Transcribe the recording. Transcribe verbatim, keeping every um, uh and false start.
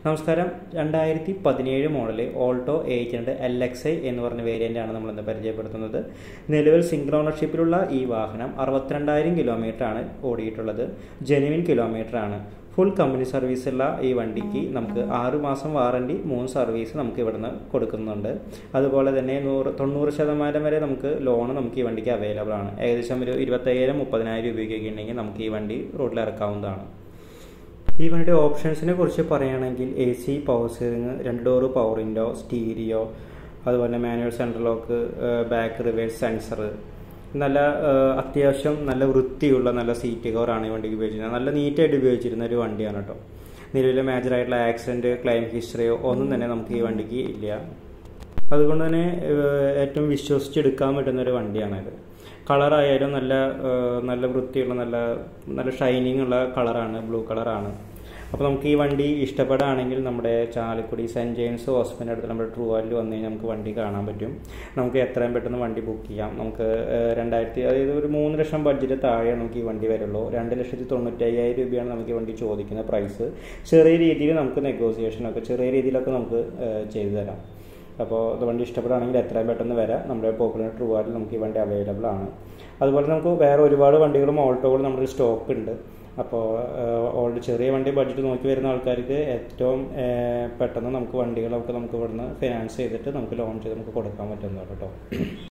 നമസ്കാരം. രണ്ടായിരത്തി പതിനേഴ് model Alto eight hundred L X I എന്ന് പറഞ്ഞ വേരിയൻ്റാണ് നമ്മളിന്ന് പരിചയപ്പെടുത്തുന്നത്. നിലവിൽ സിംഗിൾ ഓണർഷിപ്പിലുള്ള ഈ വാഹനം അറുപത്തിരണ്ടായിരം കിലോമീറ്ററാണ് ഓടിയിട്ടുള്ളത്. ജെനുവിൻ കിലോമീറ്ററാണ്. ഫുൾ കമ്പനി സർവീസുള്ള ഈ വണ്ടിക്ക് നമുക്ക് ആറ് മാസം വാറണ്ടി, മൂന്ന് സർവീസ് നമുക്ക് ഇവിടുന്ന് കൊടുക്കുന്നുണ്ട്. അതുപോലെ തന്നെ നൂറ് തൊണ്ണൂറ് ശതമാനം വരെ നമുക്ക് ലോൺ നമുക്ക് ഈ വണ്ടിക്ക് അവൈലബിൾ ആണ്. ഏകദേശം ഒരു ഇരുപത്തയ്യായിരം മുപ്പതിനായിരം രൂപയ്ക്കൊക്കെ ഉണ്ടെങ്കിൽ നമുക്ക് ഈ വണ്ടി റോഡിൽ ഇറക്കാവുന്നതാണ്. ഈ വണ്ടിയുടെ ഓപ്ഷൻസിനെ കുറിച്ച് പറയുകയാണെങ്കിൽ എ സി, പവർ സ്റ്റിയറിംഗ്, രണ്ട് ഡോറ് പവർ വിൻഡോ, സ്റ്റീരിയോ, അതുപോലെ manual central lock, back reverse sensor, നല്ല അത്യാവശ്യം നല്ല വൃത്തിയുള്ള നല്ല സീറ്റ് കവറാണ് ഈ വണ്ടിക്ക് ഉപയോഗിച്ചിരുന്നത്. നല്ല നീറ്റായിട്ട് ഉപയോഗിച്ചിരുന്ന ഒരു വണ്ടിയാണ് കേട്ടോ. നിലവിലെ മേജറായിട്ടുള്ള ആക്സിഡൻറ്റ്, ക്ലെയിം ഹിസ്റ്ററിയോ ഒന്നും തന്നെ നമുക്ക് ഈ വണ്ടിക്ക് ഇല്ല. അതുകൊണ്ട് തന്നെ ഏറ്റവും വിശ്വസിച്ചെടുക്കാൻ പറ്റുന്ന ഒരു വണ്ടിയാണിത്. കളറായാലും നല്ല നല്ല വൃത്തിയുള്ള നല്ല നല്ല ഷൈനിങ് ഉള്ള കളറാണ്, ബ്ലൂ കളറാണ്. അപ്പോൾ നമുക്ക് ഈ വണ്ടി ഇഷ്ടപ്പെടുകയാണെങ്കിൽ നമ്മുടെ ചാലക്കുടി സെൻറ്റ് ജെയിംസ് ഹോസ്പിറ്റലിൻ്റെ അടുത്ത് നമ്മുടെ ട്രൂ വാലിൽ വന്നു കഴിഞ്ഞാൽ നമുക്ക് വണ്ടി കാണാൻ പറ്റും. നമുക്ക് എത്രയും പെട്ടെന്ന് വണ്ടി ബുക്ക് ചെയ്യാം. നമുക്ക് രണ്ടായിരത്തി അതായത് ഒരു മൂന്ന് ലക്ഷം ബഡ്ജറ്റ് താഴെയാണ് നമുക്ക് ഈ വണ്ടി വരുള്ളൂ. രണ്ട് ലക്ഷത്തി തൊണ്ണൂറ്റി അയ്യായിരം രൂപയാണ് നമുക്ക് ഈ വണ്ടി ചോദിക്കുന്ന പ്രൈസ്. ചെറിയ രീതിയിൽ നമുക്ക് നെഗോസിയേഷനൊക്കെ ചെറിയ രീതിയിലൊക്കെ നമുക്ക് ചെയ്തു തരാം. അപ്പോൾ ഇത് വണ്ടി ഇഷ്ടപ്പെടുകയാണെങ്കിൽ എത്രയും പെട്ടെന്ന് വരാം. നമ്മുടെ പോപ്പുലർ ട്രൂ വാലിൽ നമുക്ക് ഈ വണ്ടി അവൈലബിൾ ആണ്. അതുപോലെ നമുക്ക് വേറെ ഒരുപാട് വണ്ടികളും ഓൾട്ടോകളും നമ്മുടെ സ്റ്റോക്ക് ഉണ്ട്. അപ്പോൾ ഓൾറെഡി ചെറിയ വണ്ടി ബഡ്ജറ്റ് നോക്കി വരുന്ന ആൾക്കാർക്ക് ഏറ്റവും പെട്ടെന്ന് നമുക്ക് വണ്ടികളൊക്കെ നമുക്ക് ഇവിടുന്ന് ഫിനാൻസ് ചെയ്തിട്ട് നമുക്ക് ലോൺ ചെയ്ത് നമുക്ക് കൊടുക്കാൻ പറ്റുന്നതാണ് കേട്ടോ.